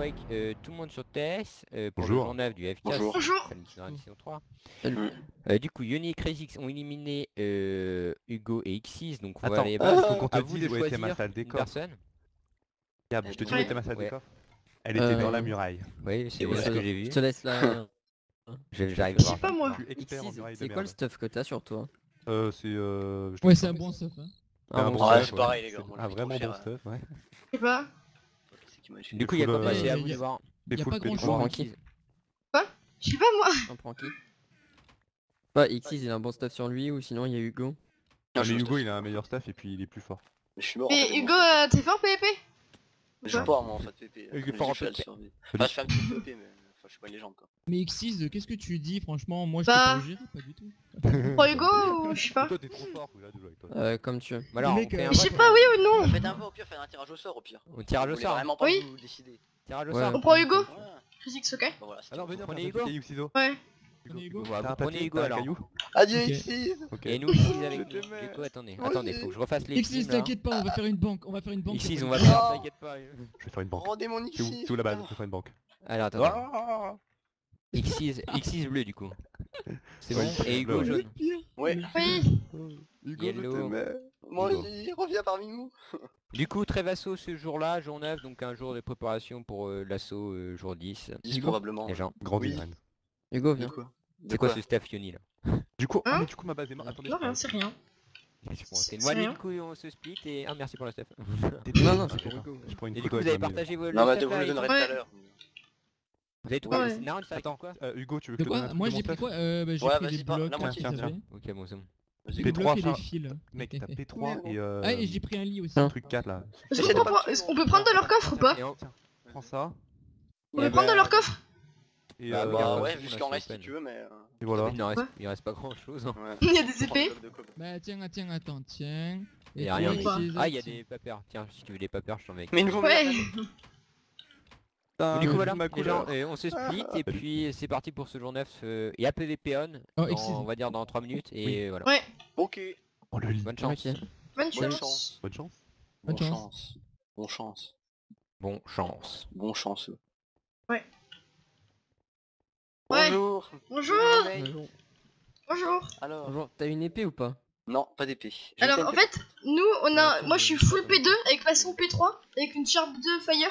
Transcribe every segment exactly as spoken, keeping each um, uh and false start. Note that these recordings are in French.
Quake, euh, tout le monde sur T S euh, pour Bonjour. le jour neuf du F K. Bonjour. Bonjour. Samedi dans la saison trois. Salut. Euh, du coup, Yoni et Crazix ont éliminé euh, Hugo et Xyz, donc on va Attends, aller ah, bah, faut qu'on te à vous de dise où était ma choisir salle des une coffres. personne. Gab, je te dis où Ouais. était ma salle Ouais. des coffres. Elle Euh, était dans la muraille. Oui, c'est Ouais, ce que j'ai vu. Je te laisse là. Je- J'arrive Je à sais voir. pas moi. Je suis expert en Xyz, muraille de c'est quoi le merde. stuff que t'as sur toi? Euh, c'est euh... je Ouais, te c'est dis un pas. bon stuff. Hein. Ah, un bon, bon Ouais, stuff, c'est ouais. pareil, les gars. C'est on un l'a fait vraiment trop bon cher, stuff, ouais. Je sais pas. C'est qui m'a dit. Du coup, il y a full, pas passé euh, à y vous a- de voir. C'est y a full pas P grand trois. chose. Xyz. Je sais pas moi. On prend qui? Bah, Xyz il a un bon stuff sur lui ou sinon il y a Hugo. Ah, mais Hugo il a un meilleur staff et puis il est plus fort. Mais je suis mort. en Mais fait, Hugo, bon. euh, t'es fort P V P? Mais je joue pas moi en fait P P. Hugo Comme fort je en dis, je fais la P P. survie. Enfin, je fais un petit peu P P, mais enfin, je suis pas une légende quoi. Mais Xyz, qu'est-ce que tu dis franchement? Moi je Bah. peux pas le gérer, pas du tout. On prend Hugo ou je sais pas. Toi t'es trop fort pour là de jouer avec toi. Euh, comme tu veux. Bah alors, mec, on fait euh, un Mais je sais vote, pas, oui ou non. Faites un peu au pire, faites un tirage au sort au pire. on tirage au Vous voulez sort. vraiment pas Oui. vous décider. Tirage au Ouais. sort. On prend Hugo. Ouais. Crazix, ok. Bah voilà, c'est Ah non, tout. venez, Prenez on Hugo. Hugo ciseaux. Ouais. Prenez Hugo. Voilà, T'as un prenez papier, Hugo t'as un alors. caillou. Adieu Ok. Xyz. Ok. Et nous, Xyz avec Je nous. t'aimais. Du coup, attendez, Moi attendez, aussi. faut que je refasse les Xyz, teams, là. t'inquiète pas, on va faire une banque. On va faire une banque. Xyz, y a on pas va de- faire, Ah. t'inquiète pas. Je vais faire une banque. Rendez mon C'est où, Xyz. c'est où la base? Je vais faire une banque. Alors, attendez. Ah Xyz, Xyz bleu du coup. C'est Ouais, bon. Xyz Et Hugo bleu, jaune. Ouais. Oui. Hugo, je Yellow. t'aimais. Moi Hugo. aussi, reviens parmi nous. Du coup, très vasso ce jour-là, jour neuf, donc un jour de préparation pour euh, l'assaut euh, jour dix. dix Hugo. probablement. Les gens. Grand Oui. design. Hugo, De viens. quoi C'est quoi ce staff Yoni là? Du coup, ah Hein mais du coup ma base est morte. Attendez, Non, je rien, prends- c'est rien. C'est C'est une moitié, rien. du coup on se split et ah merci pour le staff. Non, non, c'est Ok, pour Hugo. Je prends une Et du coup couteau vous avez avec ma partagé vos Non, mais le vous staff, le là, et donnerez tout tout Ouais. à l'heure. Vous avez tout Ouais. pris. Naron, ça Attends, quoi? euh, Hugo, tu veux que je te De donne un quoi? truc Moi de mon j'ai pris staff? quoi? Euh, bah j'ai Ouais, pris vas-y, des pas- blocs. la moitié, vous tiens, savez. Ok bon c'est bon. Vas-y, Des P go. trois, blocs et des enfin, fils. Mec, t'as P trois et euh... Ah, et j'ai pris un lit aussi. Hein. truc quatre là. Est-ce J'essaie qu'on de peut, pas prendre- est-ce qu'on peut prendre de leur coffre ou pas? Et en- Prends ça. On peut Ouais, prendre de bah, leur coffre? Et Bah, euh, Bah regarde, ouais, tout le jusqu'en monde a reste son si tu veux, mais... euh, et voilà. Il, n'en reste, Ouais. il reste pas grand chose. Hein. ouais. Il y a des Prends épées. le bloc de cob. Bah tiens, tiens, attends, tiens. Il y Et a rien. toi, mais- Xyz, Ah il y a tiens. des papers. Tiens si tu veux des papers je t'en mets. Mais une fois, Ouais. Du coup voilà, ma les gens, couleur. euh, on se split Ah, et puis c'est parti pour ce jour neuf. Euh, et A P V P on, Oh, dans- excellent. on va dire dans trois minutes et Oui. voilà. Ouais. Ok. Oh le lit. Bonne chance. Ok. Bonne Bonne chance. chance. Bonne chance. Bon Bonne chance. chance. Bon chance. Bon chance. Bon chanceux. Ouais. Ouais. Bonjour. Bonjour. Bonjour. Bonjour. Alors. Bonjour, t'as une épée ou pas? Non, pas d'épée. J'ai Alors pas en d'épée. fait, nous on a, Ouais, moi je suis tiens, full je- P deux avec façon P trois, avec une Sharp deux Fire,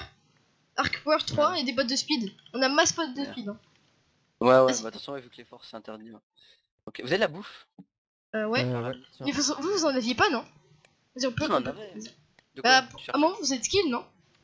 Arc Power trois et des bottes de speed. On a masse potes de Ouais. speed. Hein. Ouais, ouais, Vas-y. bah attention, ouais, vu que les forces c'est interdit. Ouais. Ok, vous avez de la bouffe? Euh, ouais. Euh, ouais. Tiens. Mais vous, vous, vous en aviez pas non? Vas-y on peut. Si, on en on peut- avait. vas-y. De Bah, Tu à un cherches- moment vous êtes skill non?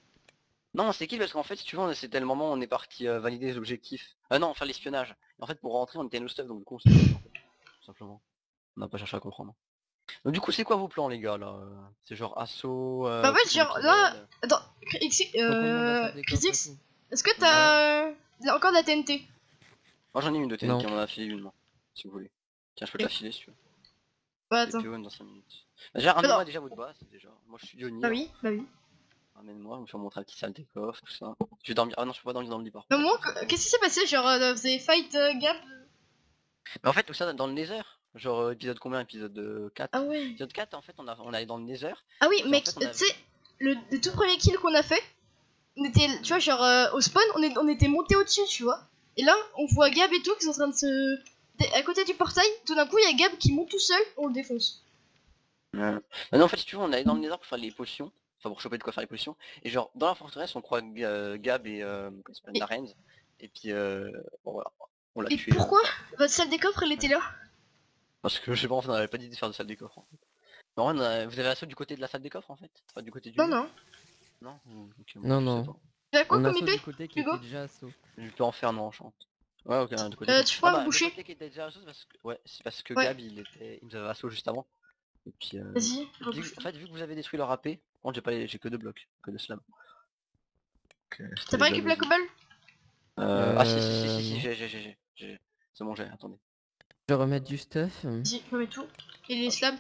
Non, c'est qui parce qu'en fait, si tu veux, on- c'était le moment où on est parti euh, valider les objectifs. Ah non, faire l'espionnage. Et en fait, pour rentrer, on était no stuff, donc du coup, on s'est fait, en fait, tout simplement. On n'a pas cherché à comprendre. Donc du coup, c'est quoi vos plans, les gars, là? euh, C'est genre assaut... Euh, Bah, en fait, tout genre, le là- tunnel. Attends, Xi- Faut qu'on monte dans euh, sa décoffre et Crazix, tout. est-ce que t'as euh, encore de la T N T? Moi, j'en ai une de T N T, Non. on en a filé une, moi, si vous voulez. Tiens, je peux te la filer, si tu veux. Bah C'est attends. P O N dans cinq minutes. Bah, déjà, ramenez-moi Alors. déjà votre base, déjà. Moi, je suis Johnny. Bah oui, bah oui. Ramène-moi, je vais vous montrer la petite salle des coffres, tout ça. Je vais dormir... Ah non, je peux pas dormir dans le lit, par Bah contre. moi, que- qu'est-ce qui s'est passé? Genre, euh, vous avez fight euh, Gap? Mais en fait, tout ça dans le Nether. Genre, euh, épisode combien? Épisode euh, quatre. Ah ouais. Épisode quatre, en fait, on, a... on allait dans le Nether. Ah oui, en mec, fait, on tu a- sais, le, le tout premier kill qu'on a fait, on était, tu vois, genre euh, au spawn, on, est, on était monté au-dessus, tu vois. Et là, on voit Gab et tout qui sont en train de se... t'es à côté du portail, tout d'un coup, il y a Gab qui monte tout seul, on le défonce. Ouais. Bah non, en fait, si tu veux, on allait dans le Nether pour faire les potions. Enfin, pour choper de quoi faire les potions. Et genre, dans la forteresse, on croit Ga- euh, Gab et... Euh, comment il s'appelle, Et- Narens. Et puis, euh... Bon, voilà. On l'a Et tué. euh, pourquoi votre salle des coffres, elle était là? Parce que, je sais pas, en fait, on avait pas dit de faire de salle des coffres, en fait. Mais en vrai, on a- vous avez assaut du côté de la salle des coffres, en fait? Pas du côté du... Non, non. Non Ou- ok, bon, Non, je sais non. pas. Tu as quoi On a comme saut I P? du côté qui Hugo était déjà assaut. Je peux en faire, non, enchante. Ouais, ok, du côté... Euh, tu feras Ah un bah, boucher. le côté qui était déjà assaut, c'est parce que... Ouais, c'est parce que Ouais. Gab, il était... Il nous avait assaut juste avant. Et puis, euh... Vas-y, vu- rebouche. En fait, vu que vous avez détruit leur A P, bon, j'ai pas les- j'ai que deux blocs, que deux slabs. Donc, euh, T'as c'était pas déjà récupéré la deux- cobble? Euh... Ah si, si, si, si, Euh, si, non. j'ai, j'ai, j'ai, j'ai, j'ai. C'est bon, j'ai, attendez. Je vais remettre du stuff. Vas-y, remets tout. Et les slabs?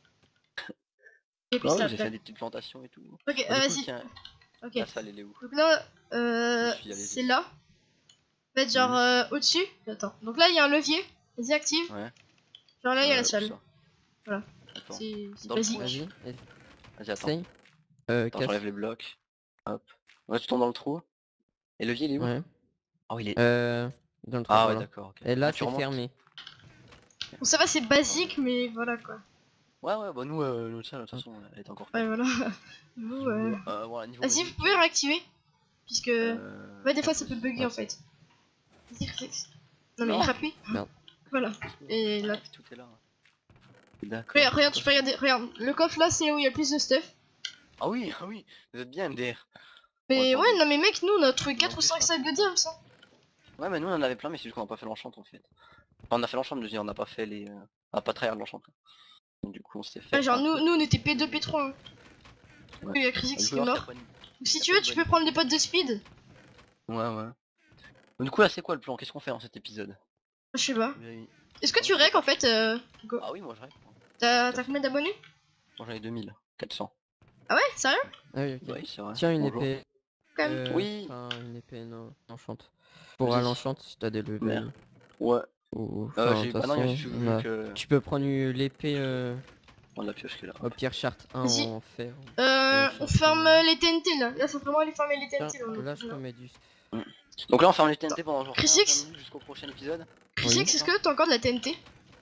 Et puis Non, slabs, j'ai là. fait des petites plantations et tout. Ok, Ah, euh, du coup, vas-y. tiens, Ok. la salle, elle est où? Donc là, euh, Je suis allé c'est vite. là. En fait, genre Mhm. euh, au-dessus. Attends. Donc là, il y a un levier. Vas-y, active. Ouais. Genre là, il y a Euh, la salle. où ça Voilà. Attends, C'est c'est Dans le basique. trou, Vas-y, vas-y, attends. essaye. Euh, Attends, casse. j'enlève les blocs. Hop. Ouais, tu tombes dans le trou. Et le levier il est où? Ouais. Ah oui il est... Euh... Dans le truc, Ah ouais voilà. d'accord, ok. Et là Ah, tu c'est remontes. fermé. Bon, ça va, c'est basique, mais voilà quoi. Ouais ouais bah nous, euh, notre salle de toute façon elle est encore... Ouais, voilà. Vous, euh... Euh, voilà, niveau Vas-y, vous musique, pouvez réactiver. Puisque... euh, Ouais, des fois pas ça peut possible. bugger en fait. Vas-y, Crixix. Non mais Non. rappuie. Merde. Voilà. Et là... Tout est là. D'accord. Regarde, regarde, tu peux regarder, regarde. Le coffre là, c'est là où il y a le plus de stuff. Ah oui, ah oui, vous êtes bien M D R. Mais Bon, ouais, attendez. non mais mec, nous on a trouvé Non, quatre ou plus, cinq ça sacs fait de pas. diams, hein. Ouais mais nous on en avait plein mais c'est juste qu'on a pas fait l'enchant en fait. Enfin on a fait l'enchant mais je veux dire, on n'a pas fait les... Euh... On a pas tryhard l'enchant. Donc du coup on s'est fait... Ouais, genre un nous, peu. nous on était P deux, P trois. Hein. Ouais. Il y a Ah, Crixix du coup, qui est alors, mort. t'as pas une- Donc, si t'as tu pas veux, une tu bonne peux prendre les potes de speed. Ouais ouais. Donc, du coup là c'est quoi le plan? Qu'est-ce qu'on fait dans cet épisode? Je sais pas. Oui. Est-ce que tu rec en fait euh... Go. Ah oui moi je rêve. T'as t'as combien d'abonnés? Moi j'en ai deux mille quatre cents. Ah ouais, sérieux? Ah oui, ok. Oui c'est vrai. Tiens une Bonjour. épée. Quand même. Euh, Oui. Enfin une épée non, enchante. Pour Vas-y. à l'enchante si t'as des levels. Merde. Ouais. Ou... Euh, Enfin, j'ai... de toute Ah non il y a façon, juste on vu a- que... tu peux prendre une- l'épée euh, On a la pioche qui est là. au pire charte un Vas-y. en fer. Euh, Ouais, on ça, ferme c'est- les T N T là. Là, faut vraiment aller fermer les T N Tiens, T là. là je remets du... Donc là on ferme les T N T pendant genre Chris quinze X minutes jusqu'au prochain épisode. Crixix, est-ce que t'as encore de la T N T?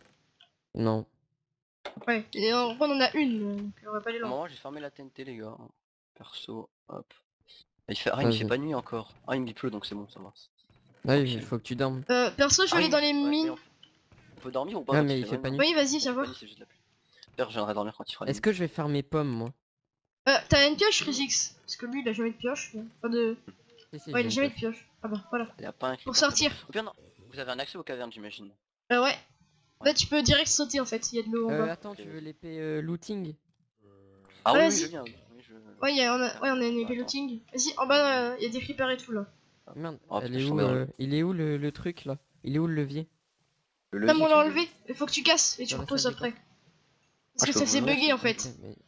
Non. Ouais, et en gros, on en a une, donc on va pas aller loin. Moi j'ai fermé la T N T les gars. Perso, hop. Il fait... Ah il me fait Vas-y. pas nuit encore. Ah il me pleut donc c'est bon ça va. Ouais, Tranquille. il faut que tu dormes. Euh, perso, je vais Ah aller oui, dans les ouais, mais mines. on... on peut dormir ou pas Ouais, quand mais il fait vraiment pas nuit. Oui, vas-y, Il viens fait voir. pas nuit, c'est juste la pluie. D'ailleurs je viendrai dormir quand il fera nuit. Est-ce que je vais faire mes pommes moi? Euh, t'as une pioche, Crixix? Parce que lui, il a jamais de pioche. mais- Enfin, de... Si, si, Ouais, il a j'ai jamais une de pioche. Ah bah, voilà. Il y a pas un Pour creeper, sortir. c'est bon. Au pire non, vous avez un accès aux cavernes j'imagine. Euh, ouais. Bah, tu peux direct sauter en fait, il y a de l'eau en Euh, bas. attends, tu veux l'épée euh, looting? Ah oui, Ouais, oui vas-y. je viens. Oui, je... Ouais, y a, on a, ouais, on a une Attends. looting. Vas-y, en bas, il y a des creepers et tout là. Merde, Oh, elle putain, est je où tombais dans le- euh, il est où le, le truc là? Il est où le levier? Le Là, levier, on tu l'a veux- enlevé. Il faut que tu casses et tu Dans la reposes salle des après. coffres. Parce Ah, que je ça peux s'est ouvrir, bugué je en peux fait. Ok, mais-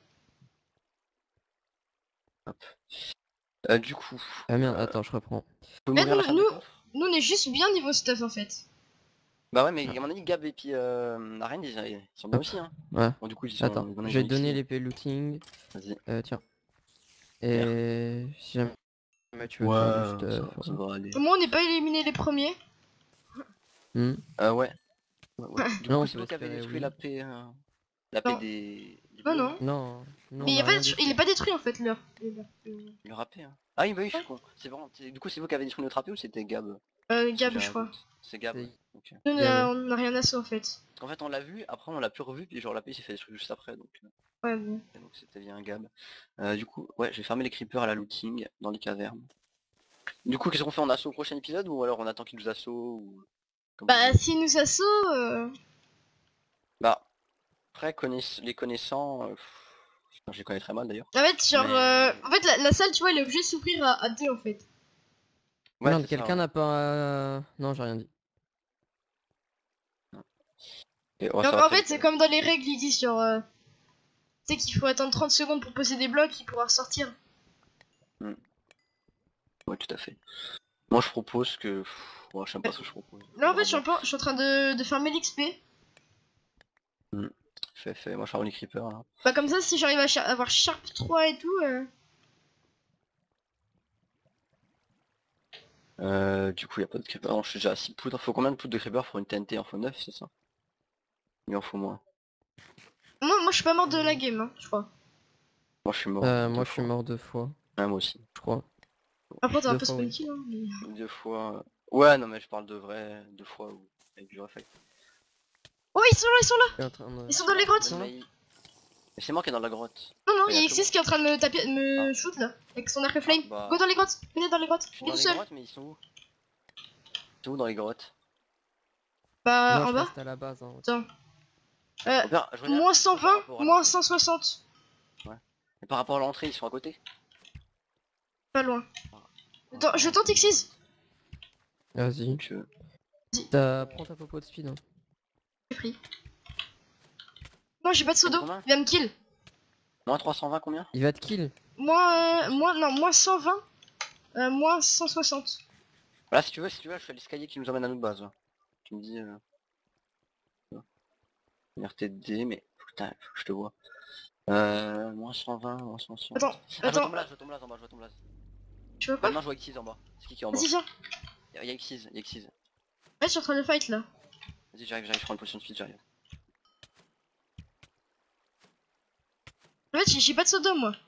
Euh, du coup... Ah merde, euh, attends, je reprends. Vous pouvez Mais m'ouvrir la nous- salle de nous- coffre? Nous, on est juste bien niveau stuff en fait. Bah ouais mais à mon avis Gab et puis euh, Arène ils, ils sont bien Hop. aussi hein. Ouais. Bon du coup ils sont... Attends, maintenant, ils je vais ont te donner ici. l'épée looting. Vas-y. Euh, tiens. Et si jamais tu veux Ouais, faire du ça, stuff. va- ça va aller. Au moins, on n'est pas éliminé les premiers. Hmm. Euh ouais. Ouais, ouais. Du Non, coup on c'est peut vous qui avez espérer, détruit oui. la paix... euh, La paix Non. des... des Non, bleus, non. Non, non. Mais on y a a pas rien de- détruit. il est pas détruit en fait, leur. leur- Le râpé hein. Ah oui bah oui je suis con. C'est bon. c'est- Du coup c'est vous qui avez détruit notre râpé ou c'était Gab? Euh, Gab, J'ai je un crois. doute. C'est Gab. C'est- ouais. Ok. Nous, on Gab. a, on a rien à ça en fait. En fait on l'a vu, après on l'a plus revu, puis genre la paix s'est fait détruire juste après donc... euh, Ouais, bon. et donc c'était bien Gab. Euh, du coup, ouais, j'ai fermé les creepers à la looting dans les cavernes. Du coup, qu'est-ce qu'on fait? On assaut au prochain épisode ou alors on attend qu'ils nous assaut ou... Comme Bah, vous voulez. si nous assaut, euh... Bah, après, connaiss- les connaissants... euh, pff, je les connais très mal d'ailleurs. en fait, genre, Mais- euh, en fait, la, la salle, tu vois, elle est obligée de s'ouvrir à, à deux en fait. Ouais, Merde, c'est ça, quelqu'un ouais. n'a pas... euh, Non, j'ai rien dit. Et, ouais, Genre, ça va en très fait, vite, c'est ouais. comme dans les règles, ils disent genre, euh, tu sais qu'il faut attendre trente secondes pour poser des blocs, il pourra ressortir. Ouais, tout à fait. Moi, je propose que... pff, ouais, je sais pas ce que je propose. Là, en fait, je suis, un peu- je suis en train de, de fermer l'X P. Fait, fait. Moi, je ferme les creepers, là. Bah, comme ça, si j'arrive à cha- avoir Sharp trois et tout, euh... Euh, du coup, il a pas de creepers. Non, je suis déjà à six poudres. Faut combien de poudres de creepers pour une T N T? Il en faut neuf, c'est ça? Il en faut moins. moi, moi, je suis pas mort de la game, hein, je crois. Moi, je suis mort. Euh, deux moi, je suis fois. mort deux fois, Ouais, moi aussi. je crois. Après, t'as un Deux peu fois, spawn oui. kill, hein, mais... Deux fois... euh, Ouais, non, mais je parle de vrai, deux fois ou avec du réflexe. Oh, ils sont là, ils sont là. Je suis en train de- Ils sont dans les grottes. Ils sont là. Mais il- mais c'est moi qui est dans la grotte. Non, non, Mais il y a y a Xis qui est en train de me taper, de me Ah. shoot là, avec son arc à flame. Ah, bah, Go dans les grottes, venez dans les grottes, je suis venez dans tout les seul. grottes, mais ils sont où? Ils sont où dans les grottes? Bah, Moi, en je bas. reste à la base. Hein. Attends. Euh, Oh, bien, je regarde moins cent par vingt, rapport à moins l'entrée. cent soixante. Et par rapport à l'entrée, ils sont à côté? Pas loin. Attends, je tente Xis. Vas-y. Donc, euh, T'as- Prends ta popo de speed. Hein. J'ai pris. Non, j'ai pas de pseudo. Combien Il va me kill. moins trois cent vingt combien? Il va te kill. Moins, euh, moins, non, moins cent vingt. Euh, moins cent soixante. Voilà, si tu veux, si tu veux, je fais l'escalier qui nous emmène à notre base. Là. Tu me dis... Euh... R T D, mais... Putain, faut que je te vois. Euh... moins cent vingt, moins cent soixante. Attends, Ah, je vois ton attends. blase, je vois ton blase en bas, je vois ton blase. Tu vois Ah pas? non, je vois Xyz en bas. C'est qui qui est en bas? Vas-y, viens. Y'a y a Xyz, y'a Xyz. Ouais, je suis en train de fight là. Vas-y, j'arrive, j'arrive, je prends une potion de speed, j'arrive. En fait, j'ai j'ai pas de soda moi.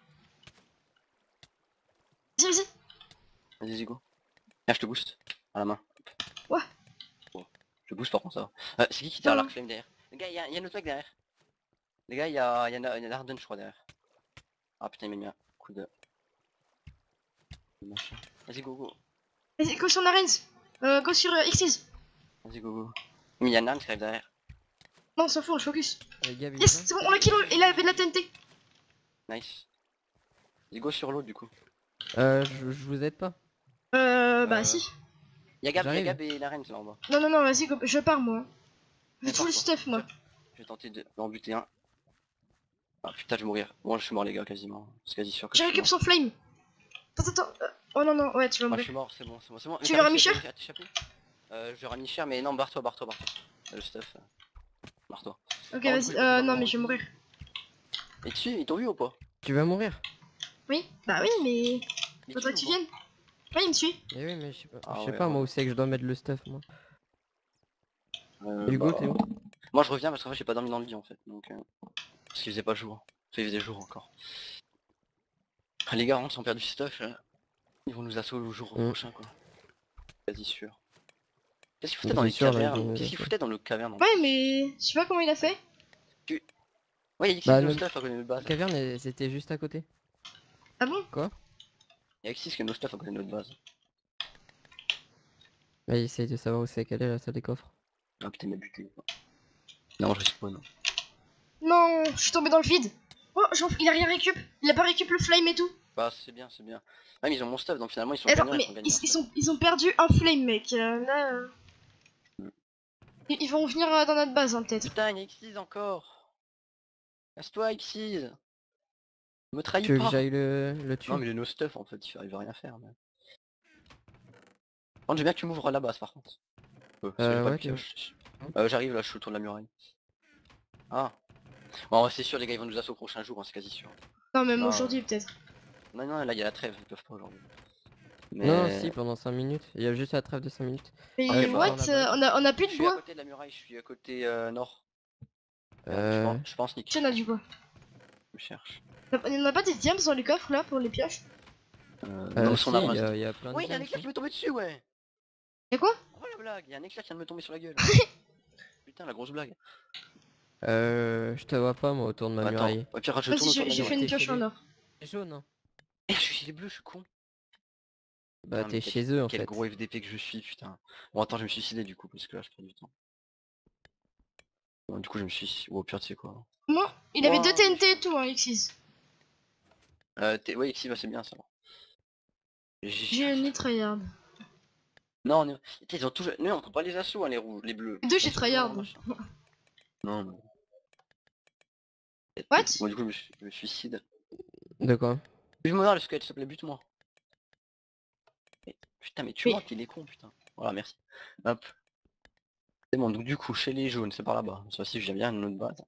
Vas-y, vas-y. Vas-y, vas-y, go. Viens, je te booste. À la main. Ouais. Bon. Je booste par contre, ça va. Euh, c'est qui qui tire Non, l'arc flame derrière? Les gars, y'a y a un autre mec derrière. Les gars, y'a y a, y a Narden, je crois, derrière. Ah putain, il m'a mis un coup de... machin. Vas-y, go, go. Vas-y, go sur Narens. Euh, go sur euh, Xyz. Vas-y, go, go. Mais y'a Narden qui arrive derrière. Non, on s'en fout, on le focus. Euh, Gab, il Yes, est c'est bon, on l'a kill, il avait de la T N T. Nice. Vas-y, go sur l'autre, du coup. là Euh, je, je vous aide pas. Euh, bah Euh, si. Y'a Gab, y'a J'arrive. Gab et Narden là en bas. Non, non, non, vas-y, go- je pars moi. J'ai Mais tout le pars, stuff moi. Je vais tenter de- d'en buter un. Ah putain, je vais mourir. Bon, je suis mort, les gars, quasiment. C'est quasi sûr que J'ai je suis récup mort. son flame. Attends, attends. euh, Oh non, non, ouais, tu vas Ah, je mourir. suis mort, c'est bon, c'est bon, c'est bon. Mais Tu t'as l'auras réussi mis à cher t'é- à t'échapper Euh, je l'aurais mis cher, mais non, barre-toi, barre-toi, barre-toi. Euh, Le stuff. euh, Barre-toi. Ok, Oh, vas-y. oui, Euh, oui, non, oui, mais oui. je vais mourir. Et tu, ils t'ont vu ou pas? Tu vas mourir. Oui, bah oui, mais. Mais Faudrait que tu ou pas viennes. Ouais, il me suit. Eh oui, mais je sais pas, Ah je sais ouais, pas ouais. moi où c'est que je dois mettre le stuff moi. Euh, Hugo, bah, t'es où? Moi, je reviens parce qu'en fait, j'ai pas dormi dans le lit en fait. Donc, euh, parce qu'il faisait pas jour. Enfin, il faisait jour encore. Ah, les gars, on s'en perd du stuff. Là. Ils vont nous assauter le jour Mm. prochain, quoi. Quasi sûr. Qu'est-ce qu'il foutait Mais dans c'est les sûr, là, ils vont cavernes nous Qu'est-ce qu'il assauter. foutait dans le caverne en Ouais, mais. Je sais pas comment il a fait. Ouais, il y a Xyz Bah, no le- stuff à côté de notre base. La caverne, elle- c'était juste à côté. Ah bon? Il y a Xyz qui a no stuff à côté de notre base. Bah, il essaye de savoir où c'est qu'elle est la salle des coffres. Ah putain, il m'a buté. Non, je respawn. Non, je suis tombé dans le vide. Oh, j'en- il a rien récup. Il a pas récup le flame et tout. Bah, c'est bien, c'est bien. Ah, mais ils ont mon stuff, donc finalement, ils sont Attends, gagnants, mais ils sont gagnants. ils, ils sont, ils ont perdu un flame, mec. Euh, là. euh, Ils, ils vont venir euh, dans notre base, hein, peut-être. Putain, il y a Xyz encore. Casse-toi, Xyz. Me trahis Tu veux que pas. j'aille le, le tuer? Non, mais il est no stuff en fait, il arrive à rien faire. Mais... Par contre, j'aime bien que tu m'ouvres la base par contre. Euh, parce que Euh, j'ai pas ouais, de tu pioche. Euh, J'arrive là, je suis autour de la muraille. Ah. Bon, c'est sûr, les gars, ils vont nous assauter au prochain jour, hein, c'est quasi sûr. Non, même Non. aujourd'hui, peut-être. Non, non, là, il y a la trêve, ils peuvent pas aujourd'hui. Mais... Non, si, pendant cinq minutes. Il y a juste la trêve de cinq minutes. Mais Ah, ouais, what? bah, euh, on, a, on a plus Je de suis à bois. côté de la muraille, je suis à côté euh, nord. Je Euh... pense, je pense Nick. Tu en as du bois. Je cherche. On a pas des diams dans les coffres là pour les pioches? Euh, euh, non, si, son il arme. y, a- il y a plein de Oui, il y a un diams, éclair si. qui m'est tombé dessus, ouais. Y'a quoi? Oh la blague, il y a un éclair qui vient de me tomber sur la gueule. Putain, la grosse blague. Euh... Je te vois pas moi autour de ma Attends, muraille. ouais, Pierre, je Vas-y, tourne autour j'ai de la j'ai fait muraille. une T'es pioche chez en lui. or. C'est jaune hein. Eh, je suis chez les bleus, je suis con. Bah Putain, t'es mais chez eux en Quel fait. gros F D P que je suis, putain. Bon, attends, je vais me suicider du coup, parce que là, je perds du temps. Bon, du coup, je me suis... Ou au pire, tu sais quoi. Moi, il avait Wow. deux T N T et tout, hein, Xyz. Euh, t'es... Ouais, ici, bah, c'est bien, ça va. J'ai- J'ai une tryhard. Non, on est... Putain, ils ont toujours... Non, on prend pas les assauts, hein, les rouges, les bleus. Les deux, Ils j'ai sont tryhard. toujours dans le machin. Non, non. What? Bon, du coup, je me, suis... je me suicide. De quoi? Bute-moi le squelette, s'il te plaît, bute-moi. Mais- Putain, mais tu Oui. vois qu'il est con, putain. Voilà, merci. Hop. C'est bon, donc du coup, chez les jaunes, c'est par là-bas. Cette fois-ci, je viens bien à une autre base.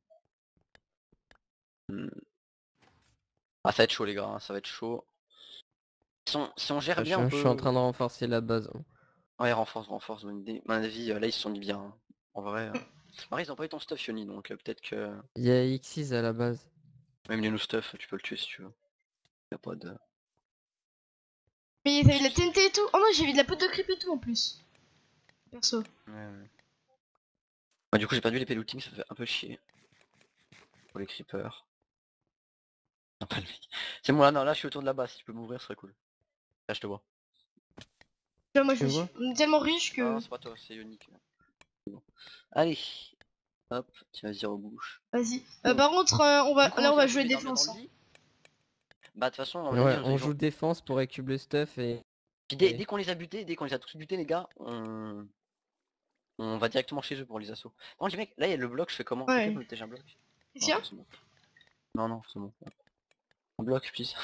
Hmm. Ah, ça va être chaud, les gars, hein, ça va être chaud. Si on, si on gère Je, bien, on je peut... suis en train de renforcer la base. hein. Ouais, renforce, renforce, bonne idée. À mon avis, euh, là, ils se sont mis bien. hein. En vrai... Euh... Marie, ils ont pas eu ton stuff, Yoni, donc euh, peut-être que... Il y a Xyz à la base. Même les no stuff, tu peux le tuer si tu veux. Y'a pas de... Mais il avait de la T N T et tout. Oh non, j'ai vu de la poudre de creep et tout en plus. Perso. Ouais, ouais. Bah, du coup, j'ai perdu l'épée looting, ça fait un peu chier. Pour les creepers. Non, pas le mec. C'est moi, là, non, là, je suis autour de la base, si tu peux m'ouvrir, ce serait cool. Là, je te vois. Tu vois, moi, je Tu suis vois on est tellement riche Ah, que. c'est pas toi, c'est Yonick. Bon. Allez. Hop, tu vas dire aux bouches. Vas-y. Euh, par contre, euh, on va... Du coup, là, on va fait jouer un peu défense. dans le lit. Bah, de toute façon, on, Ouais, on joue défense pour récupérer le stuff et... Puis dès, et- dès qu'on les a butés, dès qu'on les a tous butés, les gars, on... On va directement chez eux pour les assauts. Non, les mecs, là, il y a le bloc, je fais comment? Ouais. Quelqu'un peut me protéger un bloc? Qu'est-ce qu'il y a? Non, c'est bon. Non, non, c'est bon. Un bloc, please.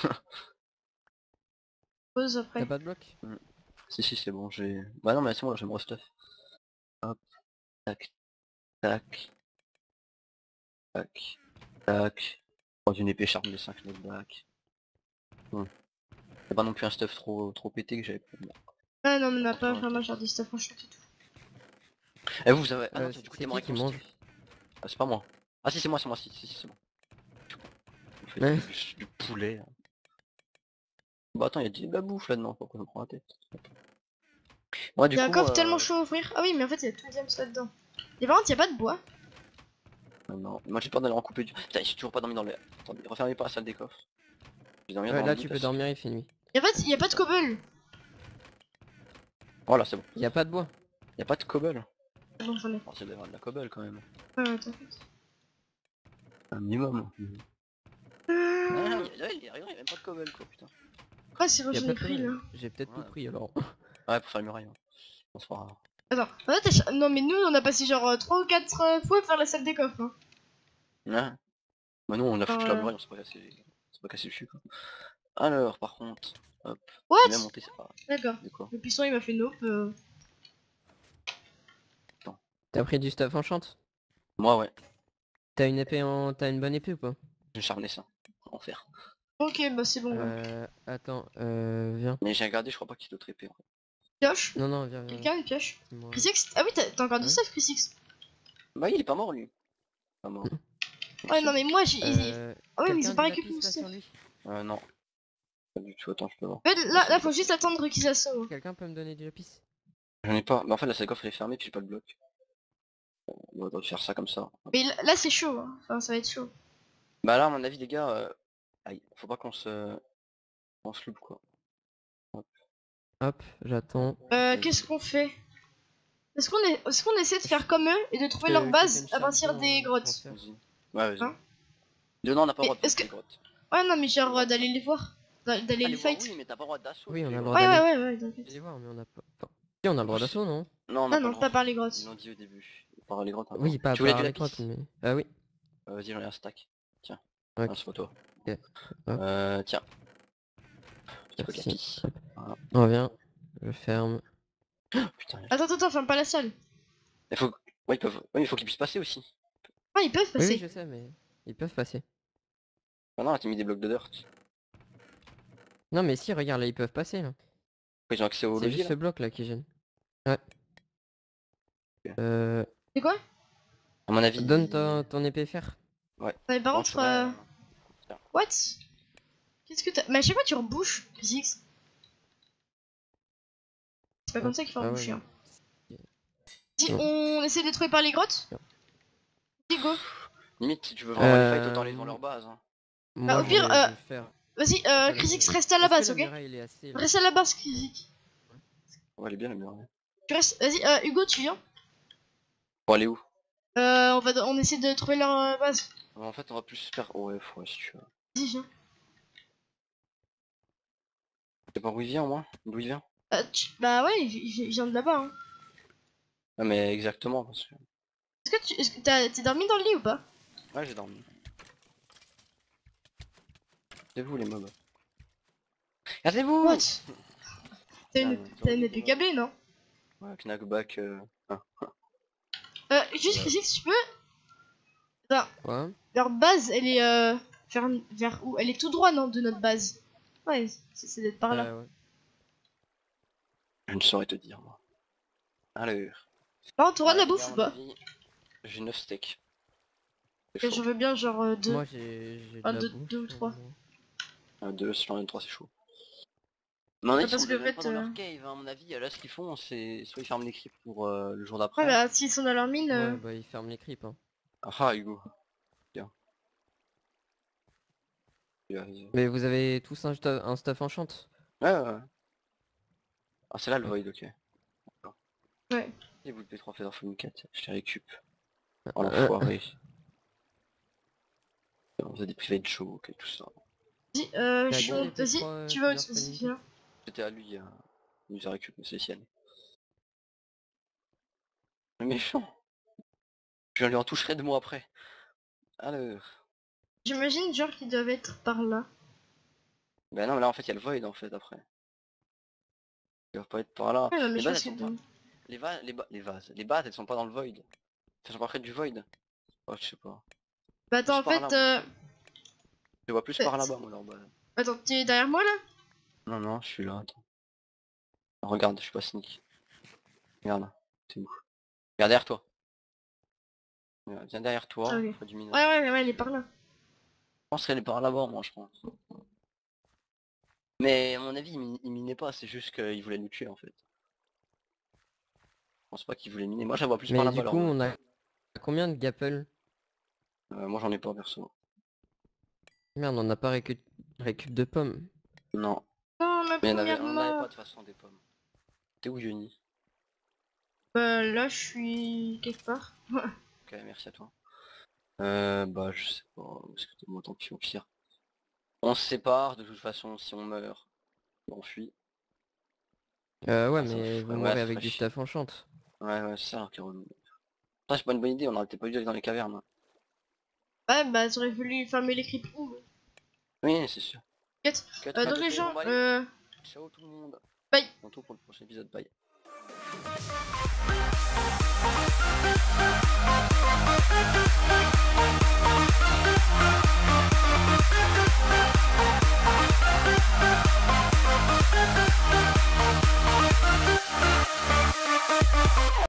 Pause après. T'as pas de bloc? Si, si, c'est bon, j'ai... Bah non, mais c'est bon, j'ai mon stuff. Hop. Tac. Tac. Tac. Tac. Prends une épée charme de cinq knockback. Hum. C'est pas non plus un stuff trop trop pété que j'avais pris. Ah non, mais on n'a pas vraiment genre des stuff franchement et tout. Et vous, vous avez... Ah non, Euh, du coup c'est t'es mort qui avec qui mon mange stick. Ah, c'est pas moi. Ah si, c'est moi, c'est moi, si, si, si, c'est moi. On fait Ouais. du, du poulet. Bah attends, il y a de la bouffe là-dedans, pourquoi je me prends la tête? Moi du Il y a un coup... coffre euh, tellement chaud à ouvrir. Ah oui, mais en fait, il y a tout le diams là-dedans. Et par contre, il y a pas de bois. euh, Non, moi j'ai peur d'aller en couper du... Putain, j'ai toujours pas dormi dans le... Attendez, refermez pas la salle des coffres. J'ai dormi Ouais, dans là le lit tu peux parce- dormir, il fait nuit. Et en fait, il y a pas de cobble. Voilà, c'est bon. Y a pas de bois. Y a pas de cobble. Ah bon, j'en ai. Oh, c'est de de la cobble quand même. Ouais, ouais, t'inquiète. Un minimum. Ah, Euh... y a, y a- y a rien, y a même pas de cobble quoi, putain. Ah, c'est vrai, Y a j'en pas ai de pris bois. là. J'ai peut-être Ouais. tout pris alors. Ouais, pour faire les murailles. hein. Bon, c'est pas grave. Attends, en fait, t'as cha- non, mais nous, on a passé genre trois ou quatre fois à faire la salle des coffres. Hein. Ouais. Bah non, on a foutu la Euh. muraille, on s'est pas cassé... on s'est pas cassé le dessus quoi. Alors, par contre... Hop. What? Bien monté, c'est pas... D'accord. De quoi? Le piston, il m'a fait nope. Euh... T'as pris du stuff enchante? Moi ouais. T'as une épée en... T'as une bonne épée ou pas? J'ai charné ça. Enfer. Ok, bah c'est bon. Ouais. Euh... Attends, euh... Viens. Mais j'ai regardé, je crois pas qu'il y ait d'autres épées. En fait. Pioche. Non, non, viens, viens. Quelqu'un, une pioche. viens. Moi. Crisix. Ah oui, t'as t'as encore du Ouais. stuff, Crisix. Bah il est pas mort lui. Pas mort. Ouais, non, mais moi, j'ai. ils- Euh... Ah ouais, mais ils quelqu'un ont pas du récupéré lapis mon là sur stuff. lui. Euh non. Pas du tout, attends, je peux voir. En fait, là, là, faut juste attendre qu'ils assaut. Quelqu'un peut me donner du lapis? J'en ai pas. Bah en fait la salle coffre elle est fermée puis j'ai pas le bloc. Euh, On doit faire ça comme ça. Mais là, là, c'est chaud. Hein. Enfin, ça va être chaud. Bah là à mon avis les gars, euh... aïe, faut pas qu'on se... On se loupe quoi. Hop, j'attends. Euh, qu'est-ce qu'on fait? Est-ce qu'on est... est qu'on essaie de faire comme eux et de trouver Je leur te- je te base fais à une partir charge des en grottes? transfert. Vas-y. Ouais vas-y. Hein De non on n'a pas le droit de Mais est-ce passer que- les grottes. Ouais, non, mais genre euh, d'aller les voir. D'a- D'aller Allez les voir, fight. oui mais t'as pas le droit d'assaut. Oui, on a les le grottes. droit Ouais, ouais, d'aller. ouais, ouais, Je vais t'inquiète. les voir, mais on a pas... enfin, si, on a le droit d'assaut, non? Non, on Ah n'a pas non, le pas droit. par les Ils grottes. l'ont dit au début. Par les grottes. Oui, pas Tu voulais par du les lapis? grottes, mais... Ah oui. Euh, Vas-y j'en ai un stack. Tiens. Ok. Ah, c'est pour toi. Ok. Hop. Euh tiens. Petit peu de Merci. lapis. Voilà. On revient. Je ferme. Putain. Attends, attends, attends, ferme pas la salle. Il faut... Ouais, ils peuvent... ouais, mais il faut qu'ils puissent passer aussi. Ah, ils peuvent Oui, passer. oui, je sais, mais... Ils peuvent passer. Ah non, t'as mis des blocs de dirt. Non, mais si, regarde, là, ils peuvent passer, là. Ils ont accès au C'est levier juste là. ce bloc, là, qui gêne. Ouais. Ok. Euh... C'est quoi? À mon avis. Donne il- ton, ton épée fer. Ouais. Mais par Non, contre, je saurais, euh... euh, tiens. What? Qu'est-ce que t'as... Mais à chaque fois, tu rebouches, Crisix. C'est pas comme ça qu'il faut Ah ouais, reboucher. non. Hein. Si Non. on essaie de les trouver par les grottes? Non. Dis go. Limite, si tu veux vraiment les fight, Euh, autant aller dans leur base. Hein. Moi, au je pire, vais- euh, je vais faire... Vas-y, euh, Crisix, reste à la Est-ce que base, ok? muraille, il est assez, là Reste à la base, Crisix. Ouais, elle est bien la muraille. Tu restes... Vas-y, euh, Hugo, tu viens? Bon, elle est où? Euh, on va... On essaie de trouver leur euh, base. En fait, on va plus faire. Ouais, ouais, si tu veux. Vas-y, viens. Tu sais pas où il vient au moins? D'où il vient? Euh, tu- Bah ouais, il il- il vient de là-bas, hein. Ah, mais exactement, parce que. Est-ce que tu... Est-ce que t'as... T'es dormi dans le lit ou pas? Ouais, j'ai dormi. C'est vous les mobs. Regardez-vous! What? T'as Ah, une... mais T'as une attends, épée câblée, non? Ouais, Knackback. Euh... Euh, juste Crisix, tu peux... Quoi? Leur base, elle est euh, vers, vers où? Elle est tout droit, non, de notre base. Ouais, c'est c'est d'être par là. Euh, ouais. Je ne saurais te dire, moi. Alors. Par contre, t'auras de la Ouais, bouffe à ou mon pas? avis, j'ai neuf steaks. C'est Ok, chaud. j'en veux bien genre euh, deux. Moi, j'ai... j'ai de Ah, la deux- bouffe, deux ou euh, trois. Un deux, si j'en donne trois, c'est chaud. Mais en Ah, fait, parce ils sont que, même en fait, pas dans leur euh, cave, hein, à mon avis, là ce qu'ils font, c'est soit ils ferment les cryptes pour euh, le jour d'après. Ouais, bah s'ils sont dans leur mine... euh, Ouais, bah, ils ferment les creeps, hein. Ah ah, Hugo. Tiens. Ouais, ouais, Mais vous avez tous un, stuff- un stuff enchante? ouais. ouais. Ah, c'est là le void, ok. Ouais. Et vous le P trois Feather Falling quatre, je les récup. Euh, Oh l'enfoiré. On faisait des private shows, ok, tout ça. Vas-y, euh, T'as je suis dit en- les P trois, Vas-y, euh, tu vas Feather au- vas-y, Falling viens. C'était à lui, hein. Il nous a récup, mais c'est le ciel. Le méchant. Je lui en toucherai de mots après. Alors. J'imagine genre qu'ils doivent être par là. Ben non, mais là en fait il y a le void en fait après. Ils doivent pas être par là. Ouais, non, mais les je bases pense elles que... sont pas. Les vases, les, ba... les vases, les bases elles sont pas dans le void. Elles sont pas près du void. Oh je sais pas. Bah attends, en Plus par fait... là, Euh... Je les vois plus Euh, par là-bas moi leur base. Attends, tu es derrière moi là? Non, non, je suis là, attends. Regarde, je suis pas sneak. Regarde, t'es où? Regarde derrière toi. Regarde, viens derrière toi, Ah, ok. près du mineur. Ouais, ouais, ouais, elle est par là. Je pense qu'elle est par là-bas, moi, je pense. Mais à mon avis, il, min- il minait pas, c'est juste qu'il voulait nous tuer, en fait. Je pense pas qu'il voulait miner. Moi, je la vois plus par Mais là-bas, du alors. coup, on a combien de gapple? Euh, moi, j'en ai pas, perso. Merde, on n'a pas récup... récup de pommes. Non. Non, ma Mais on avait, première on avait pas mort. de toute façon des pommes. T'es où, Yoni? Bah là, je suis quelque part. Ok, merci à toi. Euh, bah, je sais pas. Est-ce que t'es bon, tant pis, au pire. On se sépare, de toute façon, si on meurt, on fuit. Euh, ouais, Ah, ça me mais ferait- vous ouais, mourrez ça avec ferait du chier. staff enchante. Ouais, ouais, c'est ça qui est relou. Ça, c'est pas une bonne idée, on aurait peut-être pas dû aller dans les cavernes. Ouais, bah ça aurait fallu fermer les creepy. Oui, c'est sûr. Cut. Cut, Euh, cut, donc ok, les gens, bon, bah, allez. euh... Ciao tout le monde. Bye. À bientôt pour le prochain épisode, bye.